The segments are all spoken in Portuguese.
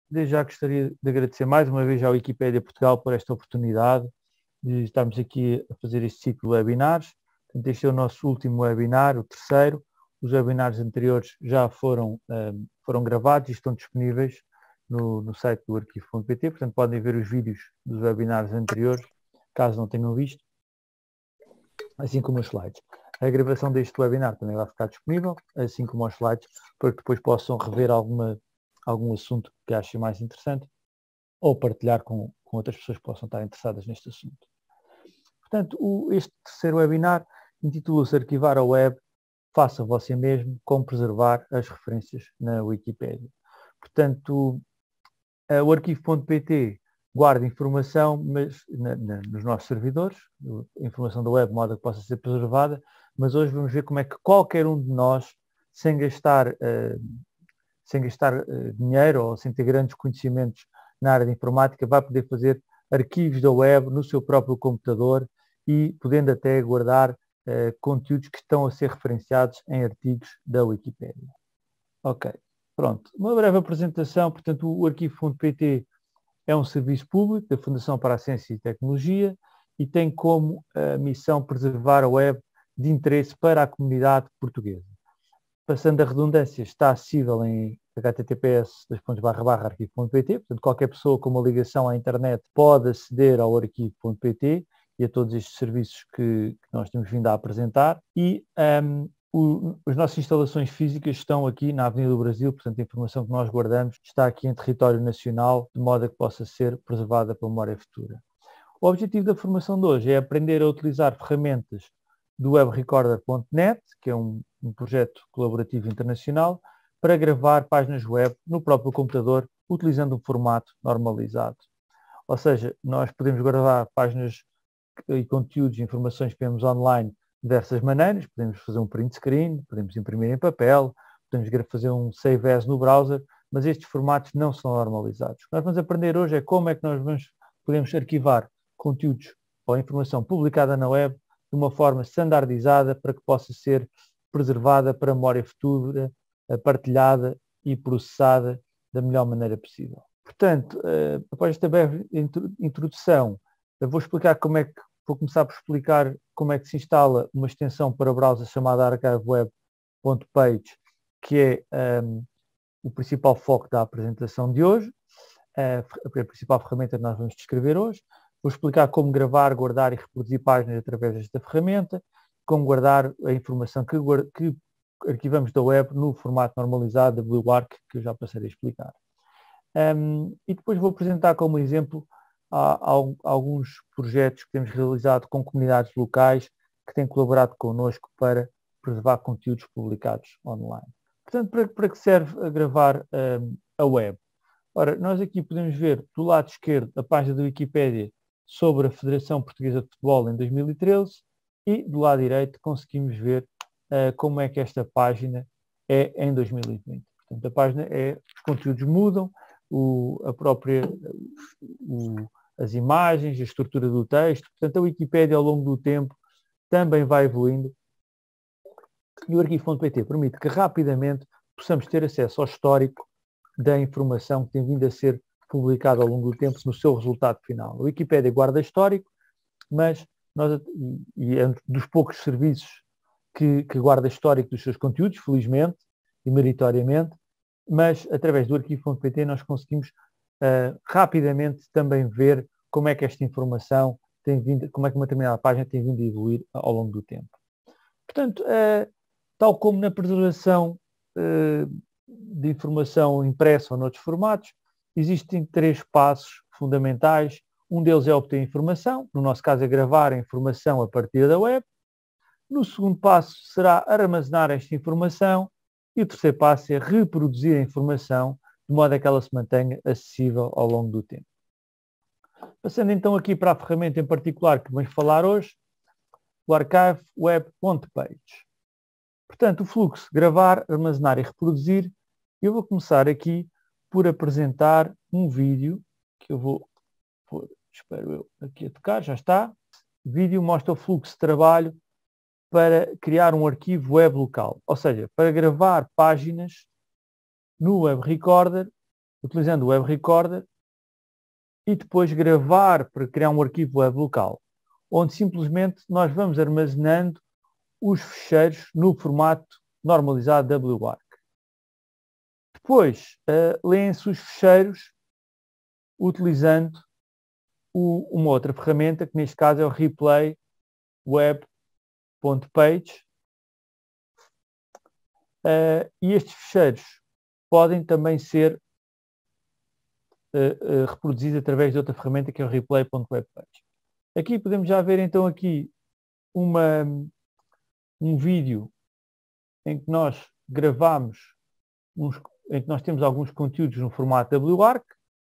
desde já gostaria de agradecer mais uma vez à Wikipédia Portugal por esta oportunidade de estarmos aqui a fazer este ciclo de webinars. Portanto, este é o nosso último webinar, o terceiro. Os webinars anteriores já foram gravados e estão disponíveis no site do arquivo.pt, portanto podem ver os vídeos dos webinars anteriores, caso não tenham visto, assim como os slides. A gravação deste webinar também vai ficar disponível, assim como os slides, para que depois possam rever algum assunto que achem mais interessante ou partilhar com outras pessoas que possam estar interessadas neste assunto. Portanto, este terceiro webinar intitula-se Arquivar a Web, faça você mesmo, como preservar as referências na Wikipédia. Portanto, o arquivo.pt guarda informação, mas nos nossos servidores, informação da web, de modo que possa ser preservada, mas hoje vamos ver como é que qualquer um de nós, sem gastar dinheiro ou sem ter grandes conhecimentos na área de informática, vai poder fazer arquivos da web no seu próprio computador e podendo até guardar conteúdos que estão a ser referenciados em artigos da Wikipédia. Ok, pronto. Uma breve apresentação. Portanto, o arquivo.pt é um serviço público da Fundação para a Ciência e Tecnologia e tem como missão preservar a web de interesse para a comunidade portuguesa. Passando a redundância, está acessível em https://arquivo.pt, portanto qualquer pessoa com uma ligação à internet pode aceder ao arquivo.pt e a todos estes serviços que nós temos vindo a apresentar. E as nossas instalações físicas estão aqui na Avenida do Brasil, portanto a informação que nós guardamos está aqui em território nacional, de modo a que possa ser preservada para a memória futura. O objetivo da formação de hoje é aprender a utilizar ferramentas do webrecorder.net, que é um projeto colaborativo internacional, para gravar páginas web no próprio computador, utilizando um formato normalizado. Ou seja, nós podemos gravar páginas e conteúdos e informações que temos online de diversas maneiras. Podemos fazer um print screen, podemos imprimir em papel, podemos fazer um save as no browser, mas estes formatos não são normalizados. O que nós vamos aprender hoje é como é que nós podemos arquivar conteúdos ou informação publicada na web de uma forma standardizada para que possa ser preservada para a memória futura, partilhada e processada da melhor maneira possível. Portanto, após esta breve introdução, eu vou começar por explicar como é que se instala uma extensão para o browser chamada archiveweb.page, que é o principal foco da apresentação de hoje, a principal ferramenta que nós vamos descrever hoje. Vou explicar como gravar, guardar e reproduzir páginas através desta ferramenta, como guardar a informação que arquivamos da web no formato normalizado da WiiWark, que eu já passarei a explicar. E depois vou apresentar como exemplo alguns projetos que temos realizado com comunidades locais que têm colaborado connosco para preservar conteúdos publicados online. Portanto, para que serve a gravar a web? Ora, nós aqui podemos ver do lado esquerdo a página da Wikipédia sobre a Federação Portuguesa de Futebol em 2013 e do lado direito conseguimos ver como é que esta página é em 2020. Portanto, a página os conteúdos mudam, as imagens, a estrutura do texto. Portanto, a Wikipédia ao longo do tempo também vai evoluindo e o arquivo.pt permite que rapidamente possamos ter acesso ao histórico da informação que tem vindo a ser publicada ao longo do tempo no seu resultado final. A Wikipédia guarda histórico, mas é um dos poucos serviços que guarda histórico dos seus conteúdos, felizmente e meritoriamente, mas através do arquivo.pt nós conseguimos rapidamente também ver como é que esta informação tem vindo, como é que uma determinada página tem vindo a evoluir ao longo do tempo. Portanto, tal como na preservação de informação impressa ou noutros formatos, existem 3 passos fundamentais. Um deles é obter informação, no nosso caso é gravar a informação a partir da web. No segundo passo será armazenar esta informação e o terceiro passo é reproduzir a informação de modo a que ela se mantenha acessível ao longo do tempo. Passando então aqui para a ferramenta em particular que vamos falar hoje, o archiveweb.page. Portanto, o fluxo gravar, armazenar e reproduzir. Eu vou começar aqui por apresentar um vídeo que eu vou pôr, espero eu, aqui a tocar, já está. O vídeo mostra o fluxo de trabalho para criar um arquivo web local, ou seja, para gravar páginas no web recorder utilizando o Web Recorder e depois gravar para criar um arquivo web local, onde simplesmente nós vamos armazenando os ficheiros no formato normalizado WARC. Depois, leem-se os ficheiros utilizando uma outra ferramenta, que neste caso é o replay web.page. E estes ficheiros podem também ser reproduzidos através de outra ferramenta, que é o replay.webpage. Aqui podemos já ver então aqui um vídeo em que nós gravamos, em que nós temos alguns conteúdos no formato WARC,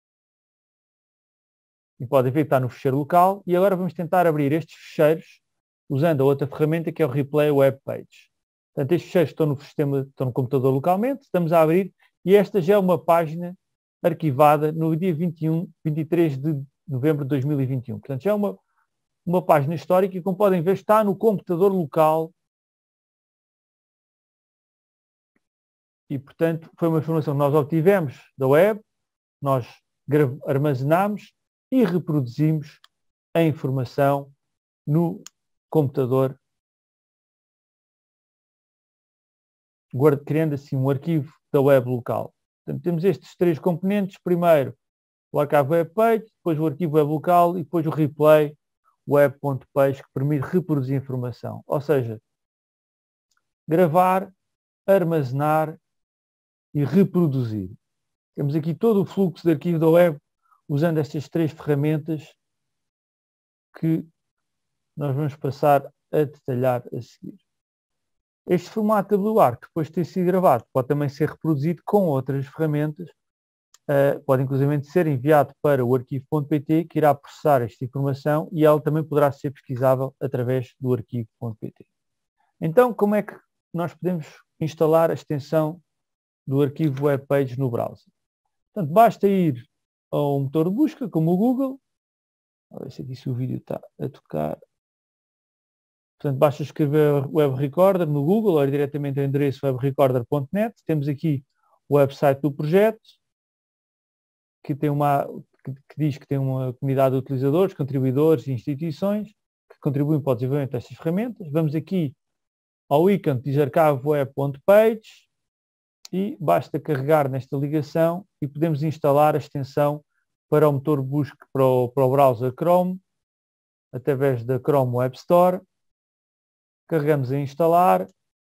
e podem ver que está no ficheiro local, e agora vamos tentar abrir estes ficheiros usando a outra ferramenta, que é o Replay Web Page. Portanto, estes ficheiros estão no computador localmente, estamos a abrir, e esta já é uma página arquivada no dia 23 de novembro de 2021. Portanto, já é uma página histórica e, como podem ver, está no computador local. E, portanto, foi uma informação que nós obtivemos da web, nós armazenamos e reproduzimos a informação no computador, criando assim um arquivo da web local. Portanto, temos estes três componentes. Primeiro, o arquivo web page, depois o arquivo web local e depois o replay web.page, que permite reproduzir informação. Ou seja, gravar, armazenar e reproduzir. Temos aqui todo o fluxo de arquivo da web usando estas três ferramentas que nós vamos passar a detalhar a seguir. Este formato WARC, depois de ter sido gravado, pode também ser reproduzido com outras ferramentas. Pode inclusive ser enviado para o arquivo.pt, que irá processar esta informação, e ela também poderá ser pesquisável através do arquivo.pt. Então, como é que nós podemos instalar a extensão do arquivo webpage no browser? Portanto, basta ir ao motor de busca, como o Google. Vou ver se aqui se o vídeo está a tocar. Portanto, basta escrever Web Recorder no Google ou ir diretamente ao endereço webrecorder.net. Temos aqui o website do projeto, que diz que tem uma comunidade de utilizadores, contribuidores e instituições que contribuem para o desenvolvimento destas ferramentas. Vamos aqui ao ícone que diz archive.web.page e basta carregar nesta ligação e podemos instalar a extensão para o motor de busca para o browser Chrome, através da Chrome Web Store. Carregamos em instalar,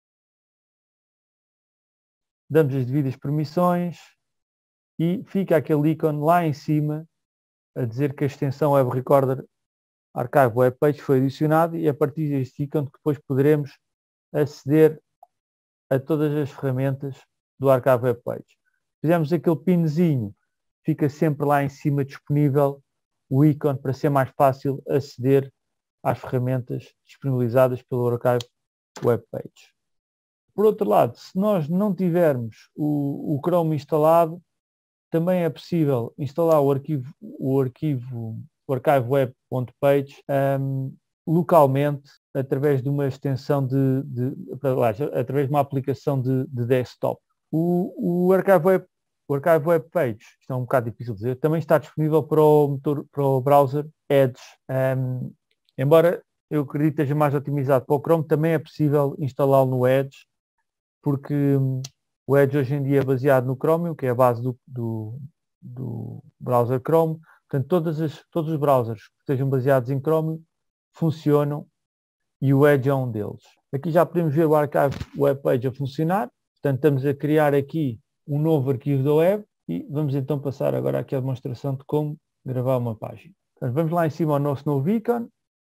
damos as devidas permissões e fica aquele ícone lá em cima a dizer que a extensão Web Recorder Archive Web Page foi adicionada, e a partir deste ícone depois poderemos aceder a todas as ferramentas do Archive Web Page. Fizemos aquele pinzinho, fica sempre lá em cima disponível o ícone para ser mais fácil aceder às ferramentas disponibilizadas pelo Archive Web Page. Por outro lado, se nós não tivermos o Chrome instalado, também é possível instalar o archive web.page localmente através de uma extensão através de uma aplicação de desktop. O Archive Web Page, isto é um bocado difícil de dizer, também está disponível para o browser Edge. Embora eu acredito que esteja mais otimizado para o Chrome, também é possível instalá-lo no Edge, porque o Edge hoje em dia é baseado no Chromium, que é a base do browser Chrome. Portanto, todos os browsers que estejam baseados em Chromium funcionam e o Edge é um deles. Aqui já podemos ver o Archive Web Page a funcionar. Portanto, estamos a criar aqui um novo arquivo da web e vamos então passar agora aqui a demonstração de como gravar uma página. Portanto, vamos lá em cima ao nosso novo ícone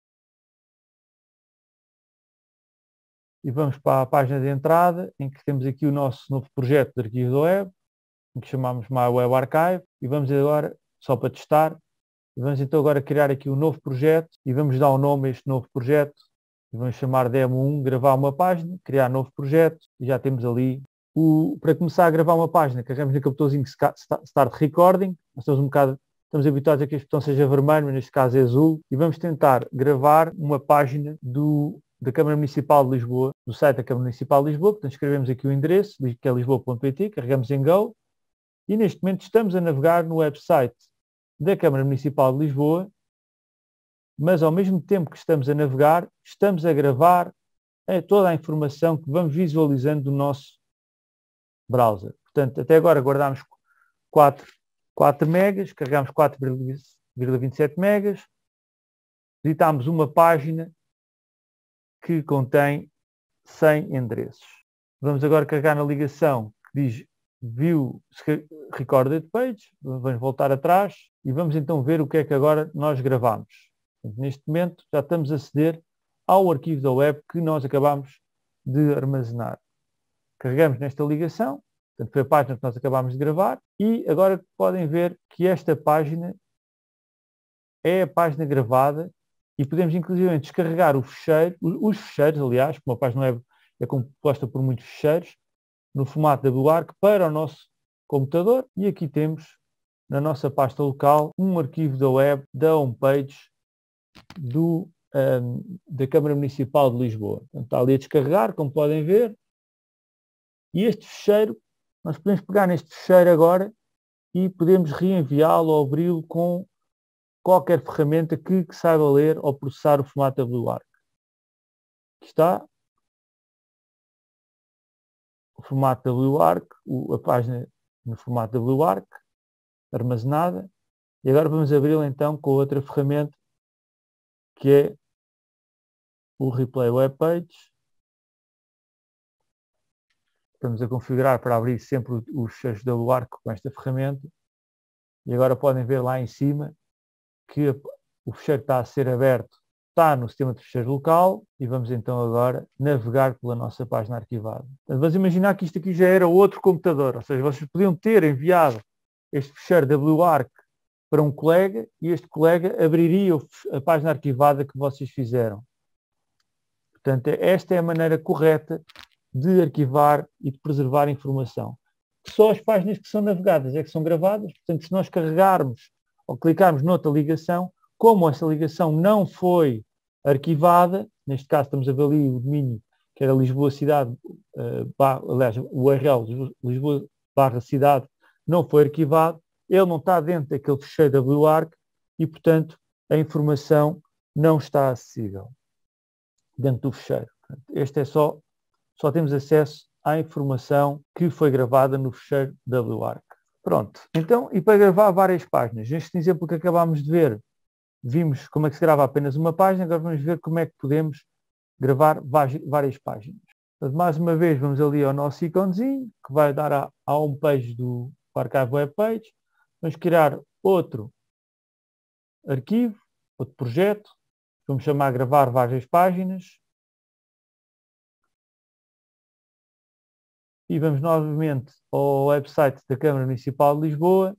e vamos para a página de entrada, em que temos aqui o nosso novo projeto de arquivo da web, em que chamamos My Web Archive, e vamos agora, só para testar, vamos então agora criar aqui um novo projeto e vamos dar um nome a este novo projeto e vamos chamar Demo 1, gravar uma página, criar novo projeto, e já temos ali para começar a gravar uma página, carregamos naquele botãozinho Start Recording. Nós estamos habituados a que este botão seja vermelho, mas neste caso é azul, e vamos tentar gravar uma página da Câmara Municipal de Lisboa, do site da Câmara Municipal de Lisboa. Portanto, escrevemos aqui o endereço, que é lisboa.pt, carregamos em Go E neste momento estamos a navegar no website da Câmara Municipal de Lisboa, mas ao mesmo tempo que estamos a navegar, estamos a gravar toda a informação que vamos visualizando do nosso browser. Portanto, até agora guardámos 4 megas, carregámos 4,27 megas, visitámos uma página que contém 100 endereços. Vamos agora carregar na ligação que diz View Recorded Page, vamos voltar atrás e vamos então ver o que é que agora nós gravamos. Portanto, neste momento já estamos a aceder ao arquivo da web que nós acabamos de armazenar. Carregamos nesta ligação, portanto foi a página que nós acabámos de gravar, e agora podem ver que esta página é a página gravada e podemos inclusive descarregar o fecheiro, os fecheiros, aliás, como a página web é composta por muitos fecheiros, no formato WARC para o nosso computador, e aqui temos na nossa pasta local um arquivo da web da homepage da Câmara Municipal de Lisboa. Portanto, está ali a descarregar, como podem ver, e este fecheiro, nós podemos pegar neste fecheiro agora e podemos reenviá-lo ou abri-lo com qualquer ferramenta que saiba ler ou processar o formato WARC. Aqui está o formato WARC, a página no formato WARC, armazenada, e agora vamos abri-la então com outra ferramenta que é o Replay Web Page. Estamos a configurar para abrir sempre os fecheiros da WARC com esta ferramenta, e agora podem ver lá em cima que o fecheiro está a ser aberto, está no sistema de fecheiros local, e vamos então agora navegar pela nossa página arquivada. Vamos imaginar que isto aqui já era outro computador, ou seja, vocês podiam ter enviado este fecheiro WARC para um colega e este colega abriria a página arquivada que vocês fizeram. Portanto, esta é a maneira correta de arquivar e de preservar informação. Só as páginas que são navegadas é que são gravadas, portanto, se nós carregarmos ou clicarmos noutra ligação, como essa ligação não foi arquivada, neste caso estamos a ver ali o domínio que era Lisboa Cidade, aliás, o URL Lisboa/cidade não foi arquivado, ele não está dentro daquele fecheiro WARC e, portanto, a informação não está acessível dentro do fecheiro. Este é só temos acesso à informação que foi gravada no fecheiro WARC. Pronto, então, e para gravar várias páginas, neste exemplo que acabámos de ver, vimos como é que se grava apenas uma página, agora vamos ver como é que podemos gravar várias páginas. Então, mais uma vez, vamos ali ao nosso íconezinho, que vai dar à homepage do Archive Web Page. Vamos criar outro arquivo, outro projeto, vamos chamar gravar várias páginas. E vamos novamente ao website da Câmara Municipal de Lisboa.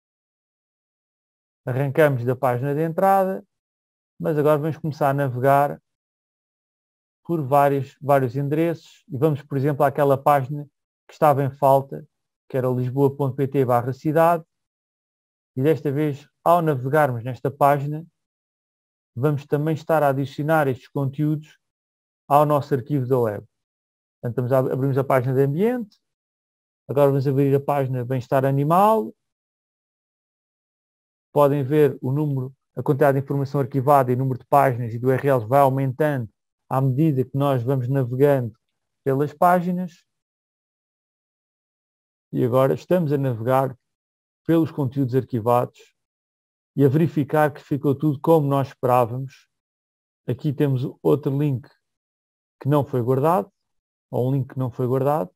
Arrancamos da página de entrada, mas agora vamos começar a navegar por vários endereços e vamos, por exemplo, àquela página que estava em falta, que era lisboa.pt/cidade, e desta vez, ao navegarmos nesta página, vamos também estar a adicionar estes conteúdos ao nosso arquivo da web. Portanto, abrimos a página de ambiente, agora vamos abrir a página bem-estar animal, podem ver o número, a quantidade de informação arquivada e o número de páginas e de URLs vai aumentando à medida que nós vamos navegando pelas páginas. E agora estamos a navegar pelos conteúdos arquivados e a verificar que ficou tudo como nós esperávamos. Aqui temos outro link que não foi guardado, ou um link que não foi guardado.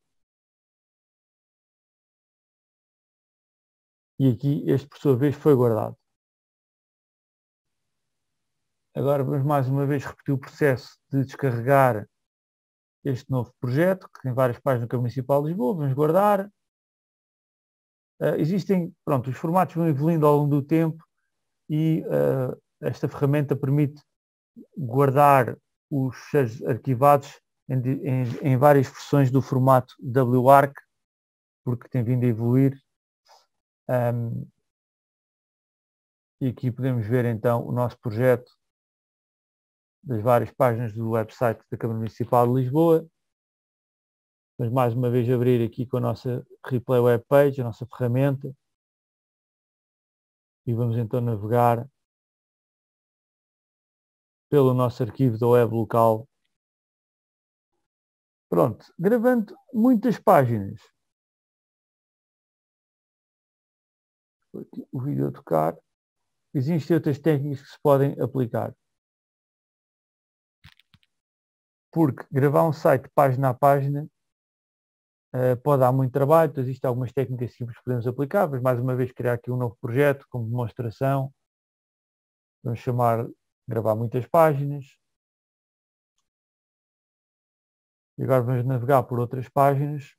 E aqui este, por sua vez, foi guardado. Agora vamos mais uma vez repetir o processo de descarregar este novo projeto, que tem várias páginas do Câmara Municipal de Lisboa. Vamos guardar. Existem, os formatos vão evoluindo ao longo do tempo e esta ferramenta permite guardar os fecheiros arquivados em várias versões do formato WARC, porque tem vindo a evoluir. E aqui podemos ver então o nosso projeto das várias páginas do website da Câmara Municipal de Lisboa. Vamos mais uma vez abrir aqui com a nossa Replay Web Page, a nossa ferramenta. E vamos então navegar pelo nosso arquivo da web local. Pronto, gravando muitas páginas. Aqui o vídeo a tocar. Existem outras técnicas que se podem aplicar. Porque gravar um site página a página pode dar muito trabalho, então existem algumas técnicas simples que podemos aplicar, mas mais uma vez criar aqui um novo projeto como demonstração. Vamos chamar gravar muitas páginas. E agora vamos navegar por outras páginas.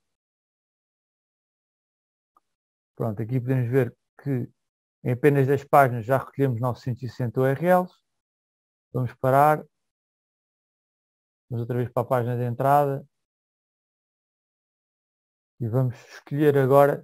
Pronto, aqui podemos ver que em apenas 10 páginas já recolhemos 960 URLs. Vamos parar. Vamos outra vez para a página de entrada. E vamos escolher agora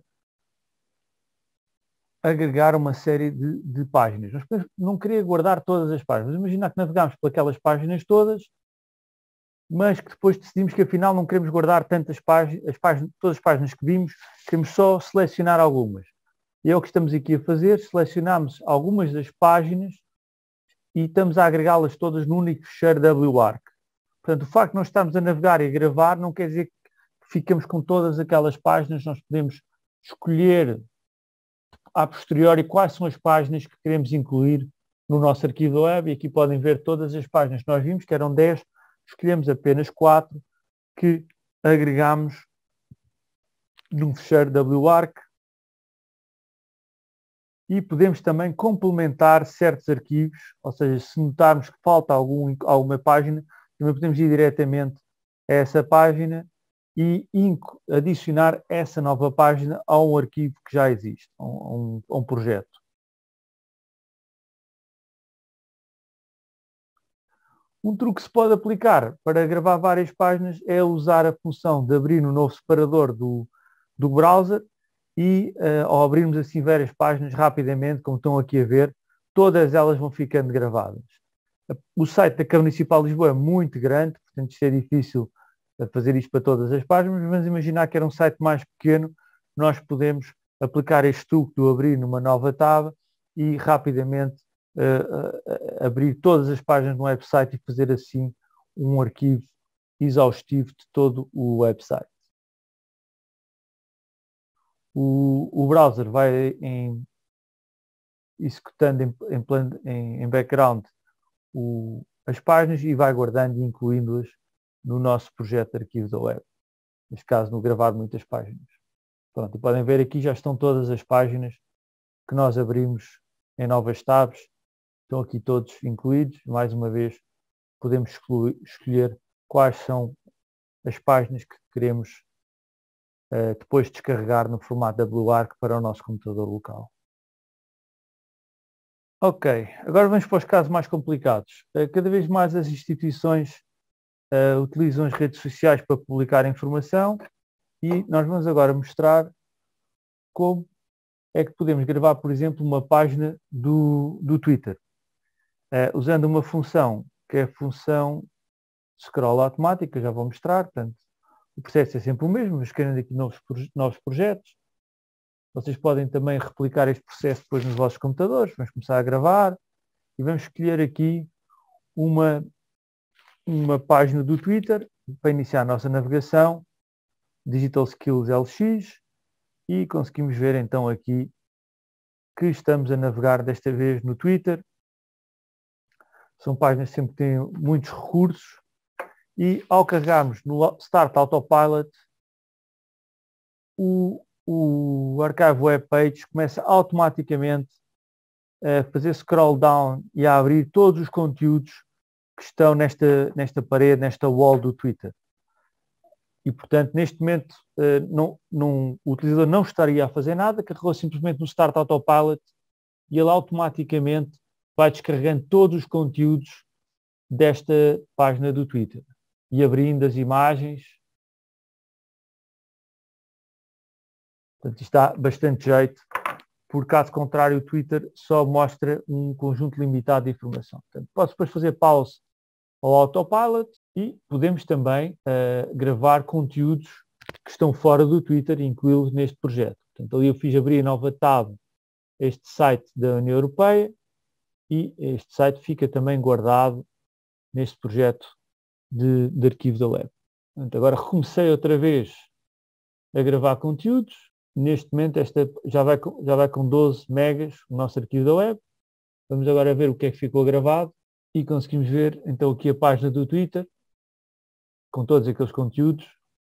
agregar uma série de páginas. Nós não queria guardar todas as páginas. Vamos imaginar que navegamos por aquelas páginas todas, mas que depois decidimos que afinal não queremos guardar tantas páginas, todas as páginas que vimos, queremos só selecionar algumas. E é o que estamos aqui a fazer, selecionamos algumas das páginas e estamos a agregá-las todas num único fecheiro WARC. Portanto, o facto de nós estarmos a navegar e a gravar não quer dizer que ficamos com todas aquelas páginas, nós podemos escolher a posteriori quais são as páginas que queremos incluir no nosso arquivo web, e aqui podem ver todas as páginas que nós vimos, que eram 10, escolhemos apenas 4 que agregamos num fecheiro WARC, e podemos também complementar certos arquivos, ou seja, se notarmos que falta alguma página, também podemos ir diretamente a essa página e adicionar essa nova página a um arquivo que já existe, a um projeto. Um truque que se pode aplicar para gravar várias páginas é usar a função de abrir no novo separador do browser e ao abrirmos assim várias páginas rapidamente, como estão aqui a ver, todas elas vão ficando gravadas. O site da Câmara Municipal de Lisboa é muito grande, portanto isto é difícil fazer isto para todas as páginas, mas vamos imaginar que era um site mais pequeno, nós podemos aplicar este truque do abrir numa nova tab e rapidamente abrir todas as páginas no website e fazer assim um arquivo exaustivo de todo o website. O browser vai executando em background as páginas e vai guardando e incluindo-as no nosso projeto de arquivo da web. Neste caso, no gravar muitas páginas. Pronto, e podem ver aqui já estão todas as páginas que nós abrimos em novas tabs. Estão aqui todos incluídos. Mais uma vez, podemos escolher quais são as páginas que queremos depois descarregar no formato WARC para o nosso computador local. Ok, agora vamos para os casos mais complicados. Cada vez mais as instituições utilizam as redes sociais para publicar informação e nós vamos agora mostrar como é que podemos gravar, por exemplo, uma página do Twitter, usando uma função que é a função scroll automática, já vou mostrar. Portanto, o processo é sempre o mesmo, mas criando aqui novos projetos. Vocês podem também replicar este processo depois nos vossos computadores. Vamos começar a gravar e vamos escolher aqui uma página do Twitter para iniciar a nossa navegação, Digital Skills LX, e conseguimos ver então aqui que estamos a navegar desta vez no Twitter. São páginas que sempre têm muitos recursos e ao carregarmos no Start Autopilot, o Archive Web Page começa automaticamente a fazer scroll down e a abrir todos os conteúdos que estão nesta parede, nesta wall do Twitter. E, portanto, neste momento o utilizador não estaria a fazer nada, carregou simplesmente no Start Autopilot e ele automaticamente vai descarregando todos os conteúdos desta página do Twitter e abrindo as imagens. Portanto, isto dá bastante jeito, porque caso contrário o Twitter só mostra um conjunto limitado de informação. Portanto, posso depois fazer pause ao Autopilot e podemos também gravar conteúdos que estão fora do Twitter e incluí-los neste projeto. Portanto, ali eu fiz abrir a nova tab este site da União Europeia e este site fica também guardado neste projeto de arquivo da web. Portanto, agora recomecei outra vez a gravar conteúdos. Neste momento esta já vai com 12 megas o nosso arquivo da web. Vamos agora ver o que é que ficou gravado e conseguimos ver então aqui a página do Twitter com todos aqueles conteúdos.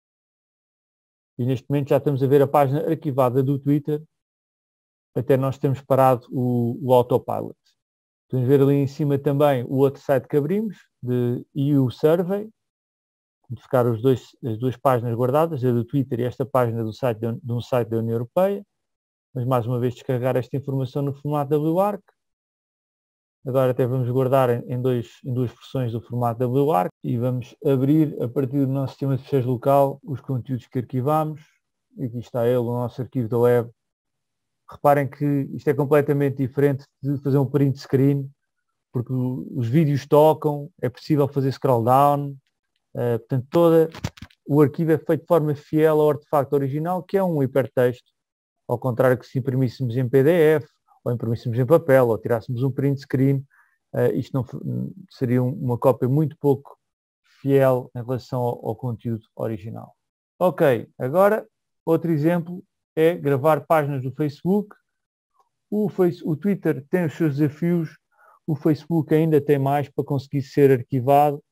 E neste momento já estamos a ver a página arquivada do Twitter até nós termos parado o autopilot. Podemos ver ali em cima também o outro site que abrimos, de EU Survey, de ficar as duas páginas guardadas, a do Twitter e esta página de um site da União Europeia. Mas mais uma vez descarregar esta informação no formato WARC. Agora até vamos guardar em duas versões do formato WARC e vamos abrir a partir do nosso sistema de ficheiros local os conteúdos que arquivamos. E aqui está ele, o nosso arquivo da web. Reparem que isto é completamente diferente de fazer um print screen, porque os vídeos tocam, é possível fazer scroll down, portanto o arquivo é feito de forma fiel ao artefacto original, que é um hipertexto, ao contrário que se imprimíssemos em PDF, ou imprimíssemos em papel, ou tirássemos um print screen, isto não seria uma cópia muito pouco fiel em relação ao conteúdo original. Ok, agora outro exemplo é gravar páginas do Facebook. O Twitter tem os seus desafios, o Facebook ainda tem mais para conseguir ser arquivado.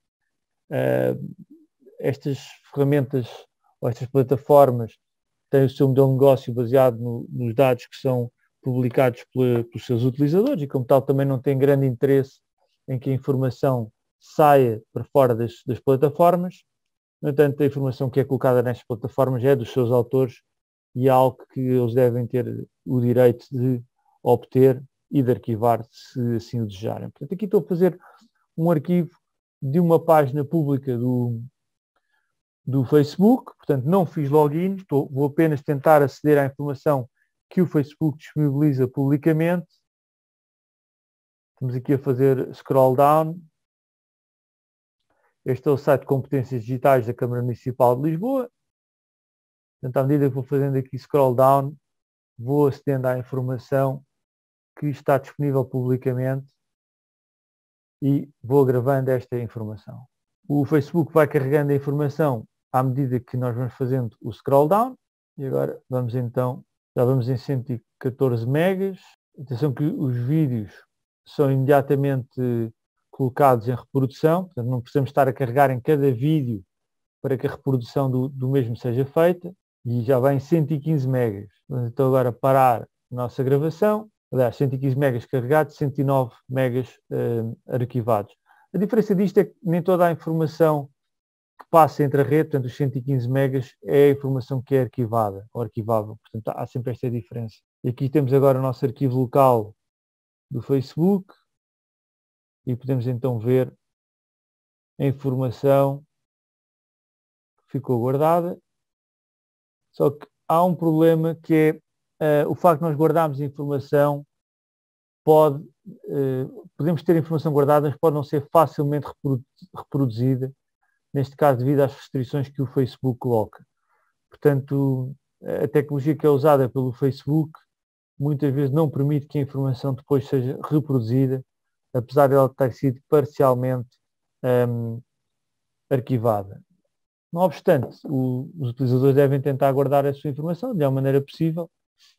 Estas ferramentas ou estas plataformas têm o seu modelo de negócio baseado nos dados que são publicados pelos seus utilizadores e, como tal, também não têm grande interesse em que a informação saia para fora das plataformas. No entanto, a informação que é colocada nestas plataformas é dos seus autores e é algo que eles devem ter o direito de obter e de arquivar, se assim o desejarem. Portanto, aqui estou a fazer um arquivo de uma página pública do Facebook, portanto não fiz login, vou apenas tentar aceder à informação que o Facebook disponibiliza publicamente. Estamos aqui a fazer scroll down. Este é o site de competências digitais da Câmara Municipal de Lisboa. Portanto, à medida que vou fazendo aqui scroll down, vou acedendo à informação que está disponível publicamente e vou gravando esta informação. O Facebook vai carregando a informação à medida que nós vamos fazendo o scroll down. E agora vamos então, já vamos em 114 megas. Atenção que os vídeos são imediatamente colocados em reprodução, portanto não precisamos estar a carregar em cada vídeo para que a reprodução do mesmo seja feita. E já vai em 115 megas. Vamos então agora parar a nossa gravação. Aliás, 115 megas carregados, 109 megas arquivados. A diferença disto é que nem toda a informação que passa entre a rede, portanto os 115 megas, é a informação que é arquivada ou arquivável. Portanto, há sempre esta diferença. E aqui temos agora o nosso arquivo local do Facebook e podemos então ver a informação que ficou guardada. Só que há um problema que é o facto de nós guardarmos a informação podemos ter informação guardada, mas pode não ser facilmente reproduzida, neste caso devido às restrições que o Facebook coloca. Portanto, a tecnologia que é usada pelo Facebook muitas vezes não permite que a informação depois seja reproduzida, apesar de ela ter sido parcialmente arquivada. Não obstante, os utilizadores devem tentar guardar a sua informação de uma maneira possível.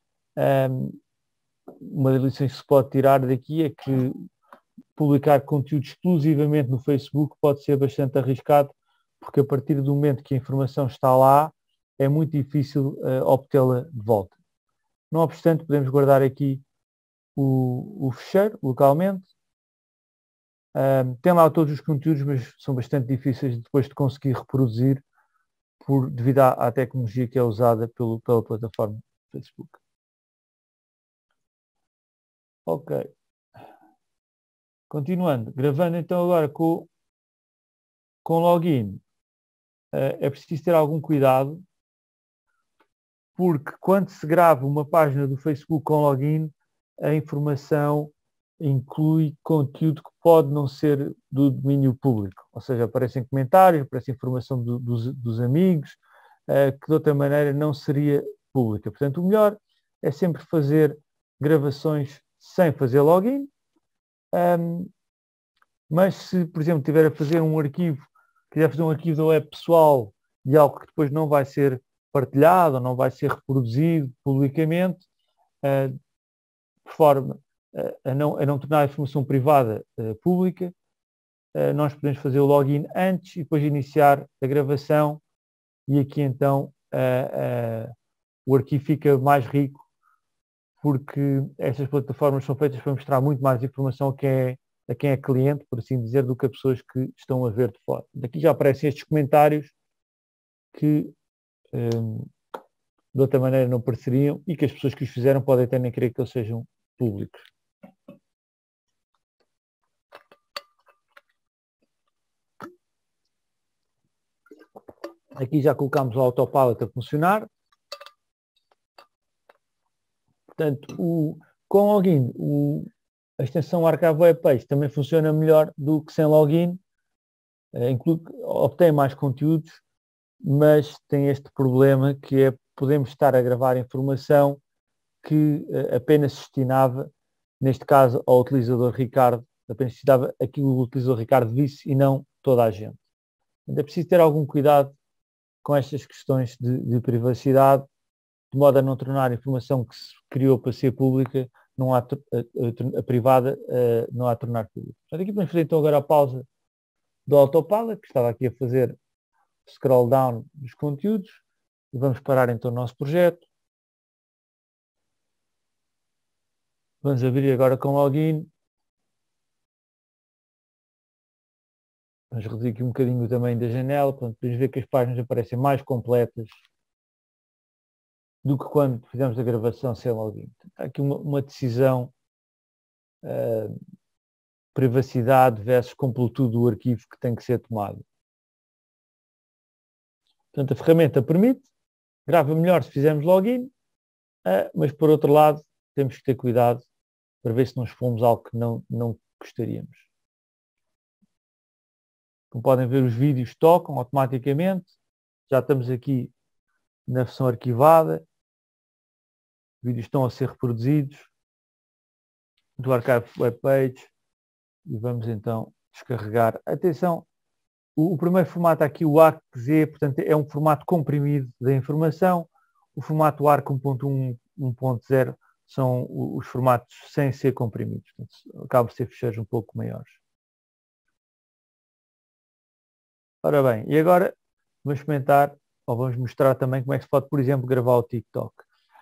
Uma das lições que se pode tirar daqui é que publicar conteúdo exclusivamente no Facebook pode ser bastante arriscado, porque a partir do momento que a informação está lá, é muito difícil obtê-la de volta. Não obstante, podemos guardar aqui o ficheiro localmente. Tem lá todos os conteúdos, mas são bastante difíceis depois de conseguir reproduzir devido à tecnologia que é usada pela plataforma Facebook. Ok. Continuando, gravando então agora com login, é preciso ter algum cuidado, porque quando se grava uma página do Facebook com login, a informação inclui conteúdo que pode não ser do domínio público, ou seja, aparecem comentários, aparece informação dos amigos, que de outra maneira não seria pública. Portanto, o melhor é sempre fazer gravações sem fazer login, mas se, por exemplo, estiver a fazer um arquivo, quiser fazer um arquivo da web pessoal de algo que depois não vai ser partilhado, ou não vai ser reproduzido publicamente, de forma a não tornar a informação privada pública, nós podemos fazer o login antes e depois iniciar a gravação, e aqui então o arquivo fica mais rico, porque estas plataformas são feitas para mostrar muito mais informação a quem é cliente, por assim dizer, do que a pessoas que estão a ver de fora. Daqui já aparecem estes comentários que de outra maneira não apareceriam e que as pessoas que os fizeram podem até nem querer que eles sejam públicos. Aqui já colocamos o autopilot a funcionar. Portanto, com login, a extensão Archive Web Page também funciona melhor do que sem login. Obtém mais conteúdos, mas tem este problema que é podemos estar a gravar informação que apenas se destinava, neste caso, ao utilizador Ricardo, apenas se destinava aquilo que o utilizador Ricardo visse e não toda a gente. Então é preciso ter algum cuidado com estas questões de privacidade, de modo a não tornar a informação que se criou para ser pública, não há a privada, não há a tornar pública. Portanto, aqui podemos fazer então agora a pausa do autopilot, que estava aqui a fazer scroll down dos conteúdos, e vamos parar então o nosso projeto. Vamos abrir agora com login. Vamos reduzir aqui um bocadinho o tamanho da janela, portanto, podemos ver que as páginas aparecem mais completas do que quando fizemos a gravação sem login. Há aqui uma decisão privacidade versus completude do arquivo que tem que ser tomado. Portanto, a ferramenta permite, grava melhor se fizermos login, mas por outro lado temos que ter cuidado para ver se não expomos algo que não gostaríamos. Como podem ver, os vídeos tocam automaticamente. Já estamos aqui na versão arquivada. Os vídeos estão a ser reproduzidos do Archive Web Page e vamos então descarregar. Atenção, o primeiro formato aqui, o ARC-Z, portanto é um formato comprimido da informação. O formato ARC 1.1, 1.0 são os formatos sem ser comprimidos. Portanto, acabam por ser ficheiros um pouco maiores. Ora bem, e agora vamos experimentar, ou vamos mostrar também como é que se pode, por exemplo, gravar o TikTok.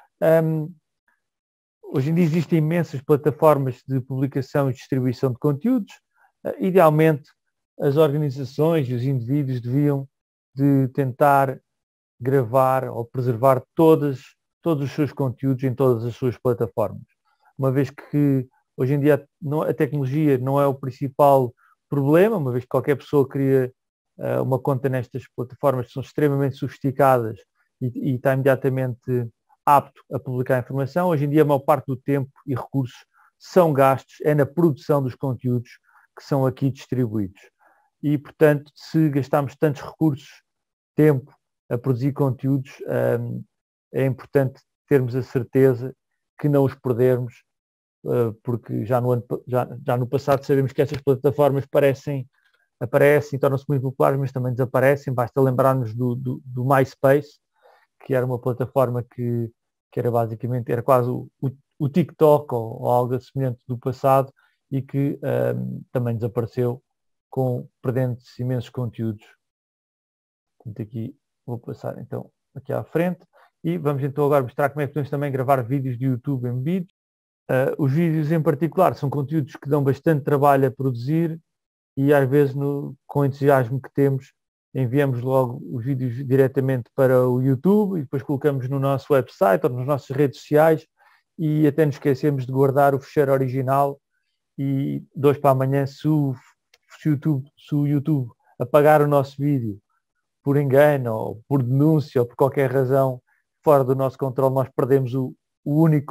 Hoje em dia existem imensas plataformas de publicação e distribuição de conteúdos. Idealmente, as organizações e os indivíduos deviam de tentar gravar ou preservar todos os seus conteúdos em todas as suas plataformas. Uma vez que hoje em dia a tecnologia não é o principal problema, uma vez que qualquer pessoa cria uma conta nestas plataformas que são extremamente sofisticadas e está imediatamente apto a publicar informação. Hoje em dia a maior parte do tempo e recursos são gastos na produção dos conteúdos que são aqui distribuídos. E, portanto, se gastarmos tantos recursos, tempo a produzir conteúdos, é importante termos a certeza que não os perdermos, porque já no passado sabemos que essas plataformas aparecem e tornam-se muito populares, mas também desaparecem. Basta lembrar-nos do MySpace, que era uma plataforma que era basicamente, era quase o TikTok ou algo semelhante do passado e que também desapareceu, perdendo-se imensos conteúdos. Portanto, aqui vou passar então aqui à frente e vamos então agora mostrar como é que podemos também gravar vídeos de YouTube embebidos. Os vídeos em particular são conteúdos que dão bastante trabalho a produzir e às vezes com o entusiasmo que temos enviamos logo os vídeos diretamente para o YouTube e depois colocamos no nosso website ou nas nossas redes sociais e até nos esquecemos de guardar o ficheiro original e de hoje para amanhã se o YouTube apagar o nosso vídeo por engano ou por denúncia ou por qualquer razão fora do nosso controle, nós perdemos o único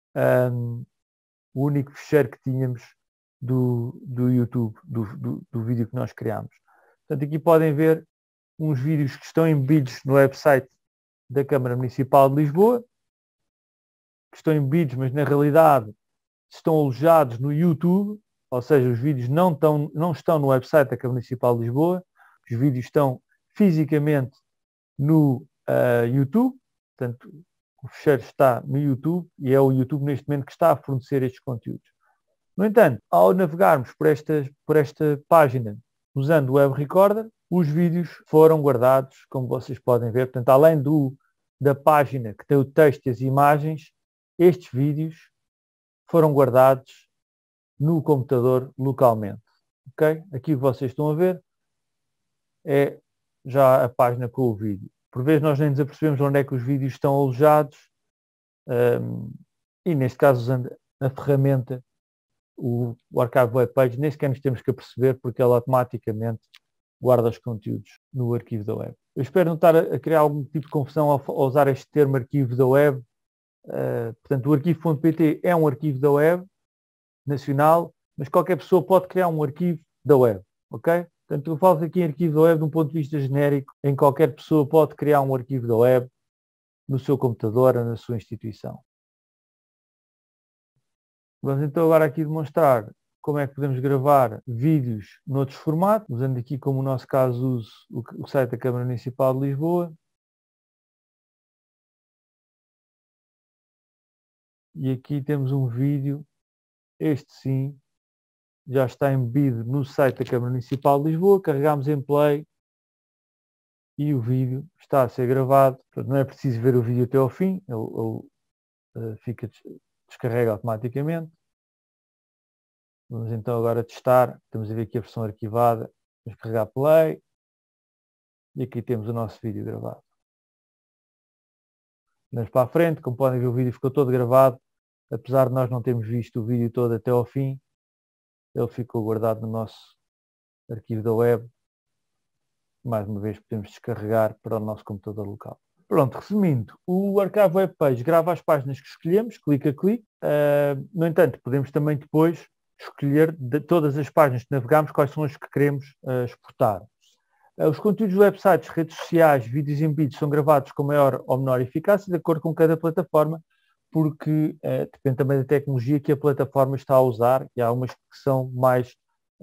ficheiro que tínhamos do YouTube, do vídeo que nós criámos. Portanto, aqui podem ver uns vídeos que estão embebidos no website da Câmara Municipal de Lisboa, que estão embebidos, mas na realidade estão alojados no YouTube, ou seja, os vídeos não estão no website da Câmara Municipal de Lisboa, os vídeos estão fisicamente no YouTube, portanto, o fecheiro está no YouTube e é o YouTube neste momento que está a fornecer estes conteúdos. No entanto, ao navegarmos por esta página usando o Web Recorder, os vídeos foram guardados, como vocês podem ver. Portanto, além da página que tem o texto e as imagens, estes vídeos foram guardados no computador localmente. Okay? Aqui o que vocês estão a ver é já a página com o vídeo. Por vezes nós nem nos apercebemos onde é que os vídeos estão alojados e neste caso usando a ferramenta, o Archive Web Page, nem sequer nos temos que aperceber porque ele automaticamente guarda os conteúdos no arquivo da web. Eu espero não estar a criar algum tipo de confusão ao usar este termo arquivo da web. Portanto, o arquivo.pt é um arquivo da web nacional, mas qualquer pessoa pode criar um arquivo da web, ok? Portanto, eu falo aqui em arquivo da web de um ponto de vista genérico, em qualquer pessoa pode criar um arquivo da web no seu computador ou na sua instituição. Vamos então agora aqui demonstrar como é que podemos gravar vídeos noutros formatos, usando aqui como no nosso caso uso o site da Câmara Municipal de Lisboa. E aqui temos um vídeo, este sim, já está embebido no site da Câmara Municipal de Lisboa, carregamos em play e o vídeo está a ser gravado. Portanto, não é preciso ver o vídeo até ao fim, ele descarrega automaticamente. Vamos então agora testar, temos a ver aqui a versão arquivada, vamos carregar play e aqui temos o nosso vídeo gravado. Vamos para a frente, como podem ver o vídeo ficou todo gravado, apesar de nós não termos visto o vídeo todo até ao fim, ele ficou guardado no nosso arquivo da web. Mais uma vez podemos descarregar para o nosso computador local. Pronto, resumindo, o Archive Web Page grava as páginas que escolhemos, clique a clique. No entanto, podemos também depois escolher de todas as páginas que navegamos quais são as que queremos exportar. Os conteúdos do websites, redes sociais, vídeos embebidos são gravados com maior ou menor eficácia de acordo com cada plataforma, porque depende também da tecnologia que a plataforma está a usar, e há umas que são mais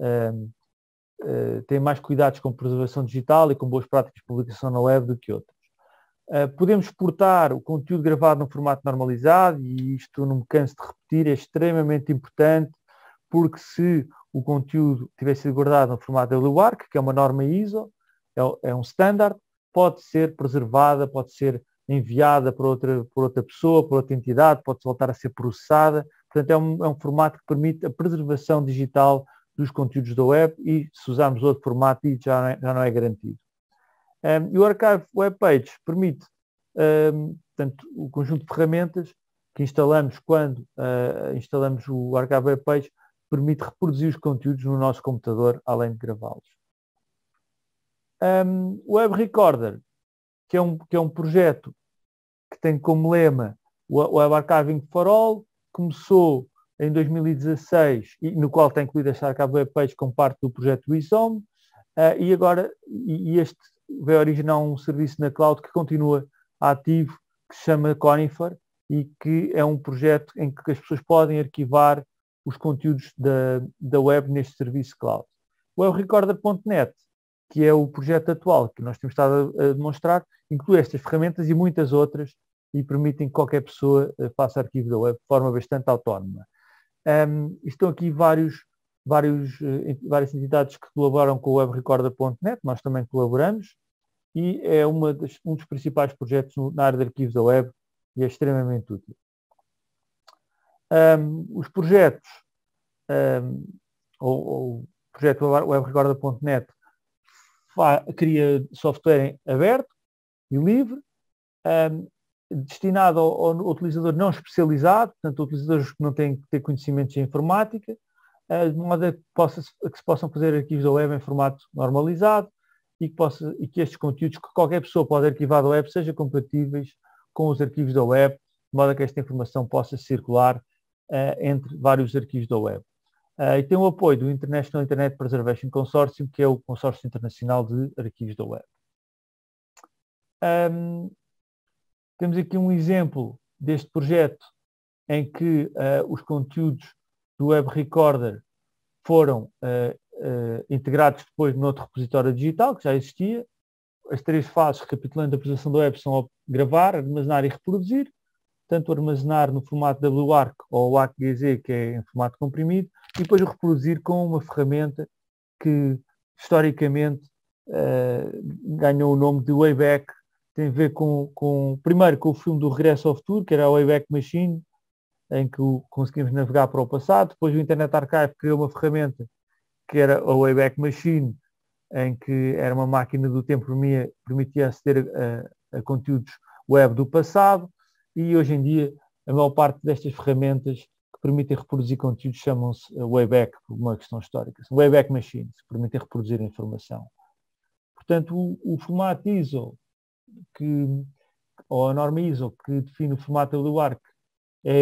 têm mais cuidados com preservação digital e com boas práticas de publicação na web do que outras. Podemos exportar o conteúdo gravado no formato normalizado, e isto não me canso de repetir, é extremamente importante, porque se o conteúdo tiver sido guardado no formato WARC, que é uma norma ISO, é um standard, pode ser preservada, pode ser enviada por outra pessoa, por outra entidade, pode voltar a ser processada. Portanto, é um formato que permite a preservação digital dos conteúdos da web, e se usarmos outro formato, isso já não é garantido. E o Archive Web Page permite, portanto, o conjunto de ferramentas que instalamos quando instalamos o Archive Web Page, permite reproduzir os conteúdos no nosso computador, além de gravá-los. O Web Recorder, que é um projeto que tem como lema o Web Archiving for All, começou em 2016, e no qual tem incluído esta Archive Web Page como parte do projeto WISOM, e agora este vai originar um serviço na cloud que continua ativo, que se chama Conifer, e que é um projeto em que as pessoas podem arquivar os conteúdos da web neste serviço cloud. O webrecorder.net, que é o projeto atual que nós temos estado a demonstrar, inclui estas ferramentas e muitas outras, e permitem que qualquer pessoa faça arquivo da web de forma bastante autónoma. Estão aqui várias entidades que colaboram com o webrecorder.net, nós também colaboramos, e é um dos principais projetos na área de arquivos da web, e é extremamente útil. Os projetos, o projeto webrecorder.net cria software aberto e livre, destinado ao utilizador não especializado, portanto, utilizadores que não têm que ter conhecimentos em informática, de modo a que se possam fazer arquivos da web em formato normalizado, e que estes conteúdos que qualquer pessoa pode arquivar da web sejam compatíveis com os arquivos da web, de modo a que esta informação possa circular entre vários arquivos da web. E tem o apoio do International Internet Preservation Consortium, que é o consórcio internacional de arquivos da web. Temos aqui um exemplo deste projeto em que os conteúdos do Web Recorder foram integrados depois noutro repositório digital, que já existia. As 3 fases, recapitulando a apresentação do web, são gravar, armazenar e reproduzir. Tanto armazenar no formato WARC ou o ArcGZ, que é em formato comprimido, e depois o reproduzir com uma ferramenta que, historicamente, ganhou o nome de Wayback. Tem a ver primeiro com o filme do Regresso ao Futuro, que era a Wayback Machine, em que conseguimos navegar para o passado. Depois o Internet Archive criou uma ferramenta que era a Wayback Machine, em que era uma máquina do tempo que permitia aceder a conteúdos web do passado. E hoje em dia a maior parte destas ferramentas que permitem reproduzir conteúdos chamam-se Wayback, por uma questão histórica. Wayback Machines, que permitem reproduzir a informação. Portanto, o formato ISO, ou a norma ISO, que define o formato WARC, é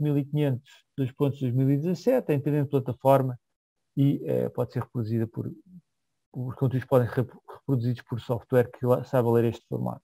28500.2017, é independente de plataforma e pode ser reproduzida os conteúdos podem ser reproduzidos por software que saiba ler este formato.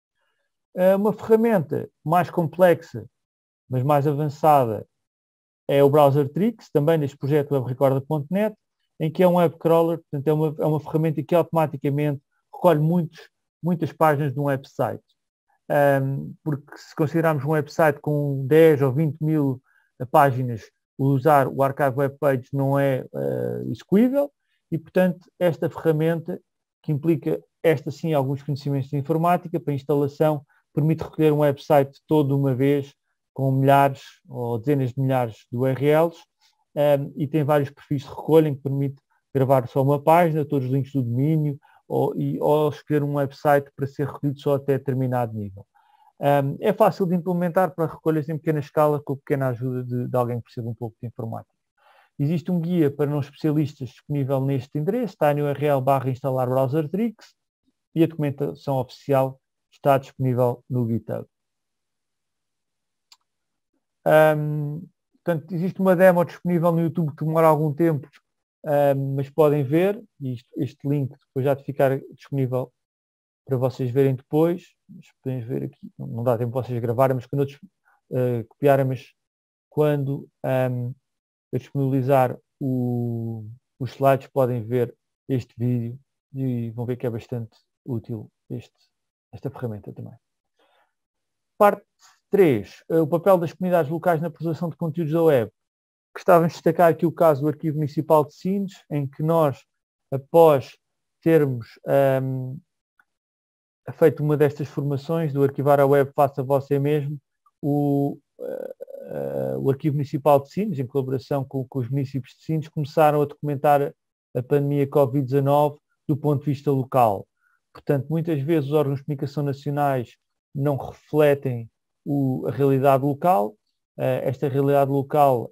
Uma ferramenta mais complexa, mas mais avançada, é o Browser Tricks, também neste projeto webrecorder.net, em que é um web crawler, portanto é uma ferramenta que automaticamente recolhe muitas páginas de um website. Porque se considerarmos um website com 10 ou 20 mil páginas, usar o Archive Web Pages não é execuível, e portanto esta ferramenta, que implica alguns conhecimentos de informática para instalação, permite recolher um website todo de uma vez, com milhares ou dezenas de milhares de URLs, e tem vários perfis de recolha, que permite gravar só uma página, todos os links do domínio, ou escolher um website para ser recolhido só até determinado nível. É fácil de implementar para recolhas em pequena escala, com a pequena ajuda de alguém que perceba um pouco de informática. Existe um guia para não especialistas disponível neste endereço, está no URL/instalar Browser Tricks, e a documentação oficial está disponível no GitHub. Portanto, existe uma demo disponível no YouTube que demora algum tempo, mas podem ver, e este link depois já de ficar disponível para vocês verem depois. Podem ver aqui, não dá tempo para vocês gravarem, mas quando eu copiarem, mas quando eu disponibilizar os slides, podem ver este vídeo e vão ver que é bastante útil esta ferramenta também. Parte 3. O papel das comunidades locais na preservação de conteúdos da web. Gostávamos de destacar aqui o caso do Arquivo Municipal de Sines, em que nós, após termos feito uma destas formações do Arquivar a Web Faça Você Mesmo, o Arquivo Municipal de Sines, em colaboração com os municípios de Sines, começaram a documentar a pandemia Covid-19 do ponto de vista local. Portanto, muitas vezes os órgãos de comunicação nacionais não refletem a realidade local. Esta realidade local,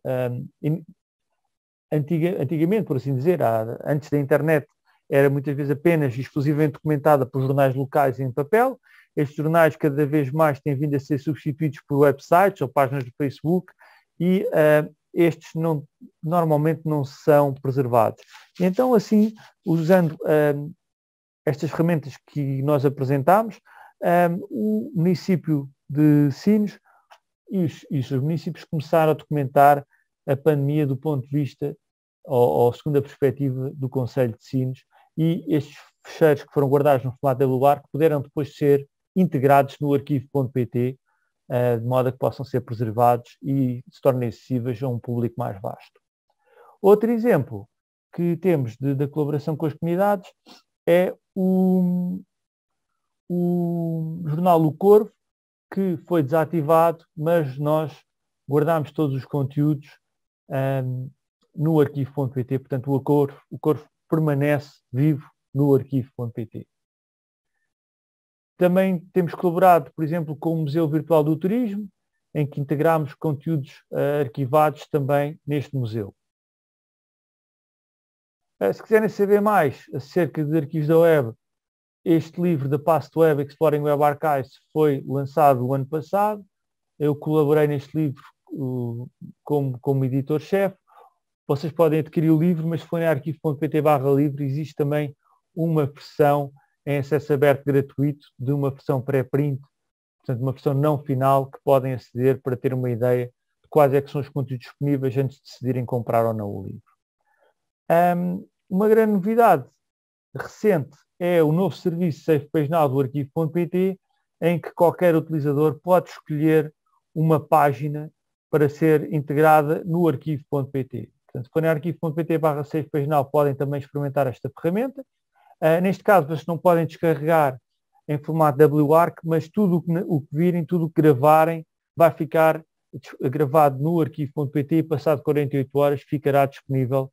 antigamente, por assim dizer, antes da internet, era muitas vezes apenas e exclusivamente documentada por jornais locais em papel. Estes jornais cada vez mais têm vindo a ser substituídos por websites ou páginas do Facebook, e estes normalmente não são preservados. Então, assim, usando estas ferramentas que nós apresentámos, o município de Sines e os seus municípios começaram a documentar a pandemia do ponto de vista, ou segundo a perspectiva do Conselho de Sines, e estes fecheiros que foram guardados no formato WARC puderam depois ser integrados no arquivo.pt, de modo a que possam ser preservados e se tornem acessíveis a um público mais vasto. Outro exemplo que temos da colaboração com as comunidades é o jornal O Corvo, que foi desativado, mas nós guardamos todos os conteúdos no arquivo.pt, portanto o Corvo permanece vivo no arquivo.pt. Também temos colaborado, por exemplo, com o Museu Virtual do Turismo, em que integramos conteúdos arquivados também neste museu. Se quiserem saber mais acerca de arquivos da web, este livro da Past Web Exploring Web Archives foi lançado o ano passado. Eu colaborei neste livro como editor-chefe. Vocês podem adquirir o livro, mas se forem a arquivo.pt/livro, existe também uma versão em acesso aberto gratuito, de uma versão pré-print, portanto uma versão não final que podem aceder para ter uma ideia de quais é que são os conteúdos disponíveis antes de decidirem comprar ou não o livro. Uma grande novidade recente é o novo serviço Safe Page Now do arquivo.pt, em que qualquer utilizador pode escolher uma página para ser integrada no arquivo.pt. Portanto, se forem arquivo.pt/SafePageNow, podem também experimentar esta ferramenta. Neste caso, vocês não podem descarregar em formato WARC, mas tudo o que virem, tudo o que gravarem, vai ficar gravado no arquivo.pt e passado 48 horas ficará disponível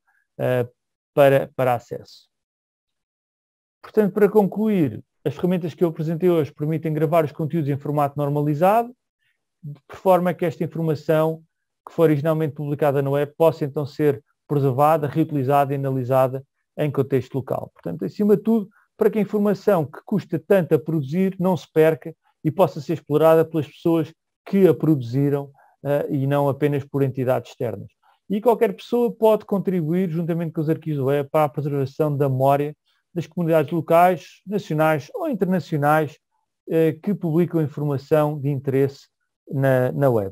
para acesso. Portanto, para concluir, as ferramentas que eu apresentei hoje permitem gravar os conteúdos em formato normalizado, de forma que esta informação que foi originalmente publicada na web possa então ser preservada, reutilizada e analisada em contexto local. Portanto, acima de tudo, para que a informação que custa tanto a produzir não se perca e possa ser explorada pelas pessoas que a produziram e não apenas por entidades externas. E qualquer pessoa pode contribuir, juntamente com os arquivos web, para a preservação da memória das comunidades locais, nacionais ou internacionais que publicam informação de interesse na web.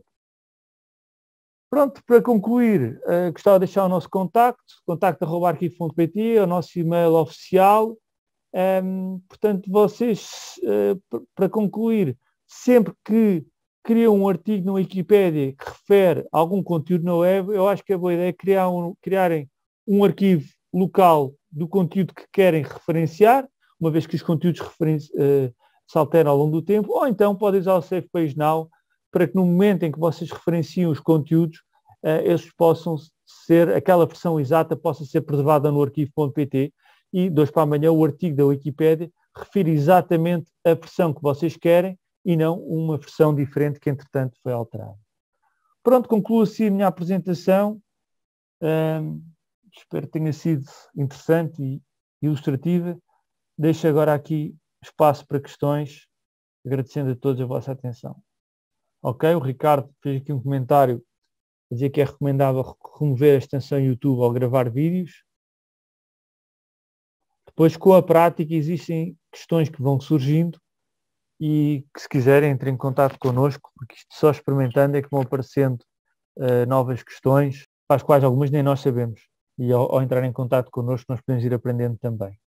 Pronto, para concluir, gostava de deixar o nosso contacto@arquivo.pt, é o nosso e-mail oficial. Portanto, vocês, para concluir, sempre que criam um artigo na Wikipédia que refere a algum conteúdo na web, eu acho que é boa ideia criarem um arquivo local do conteúdo que querem referenciar, uma vez que os conteúdos se alteram ao longo do tempo, ou então podem usar o Safe Page Now para que no momento em que vocês referenciam os conteúdos, eles possam ser, aquela versão exata possa ser preservada no arquivo.pt e de hoje para amanhã o artigo da Wikipédia refere exatamente a versão que vocês querem e não uma versão diferente que entretanto foi alterada. Pronto, concluo assim a minha apresentação. Espero que tenha sido interessante e ilustrativa. Deixo agora aqui espaço para questões, agradecendo a todos a vossa atenção. Ok, o Ricardo fez aqui um comentário a dizer que é recomendável remover a extensão YouTube ao gravar vídeos. Depois, com a prática, existem questões que vão surgindo e que, se quiserem, entrem em contato connosco, porque isto só experimentando é que vão aparecendo novas questões, para as quais algumas nem nós sabemos. E ao entrar em contato connosco, nós podemos ir aprendendo também.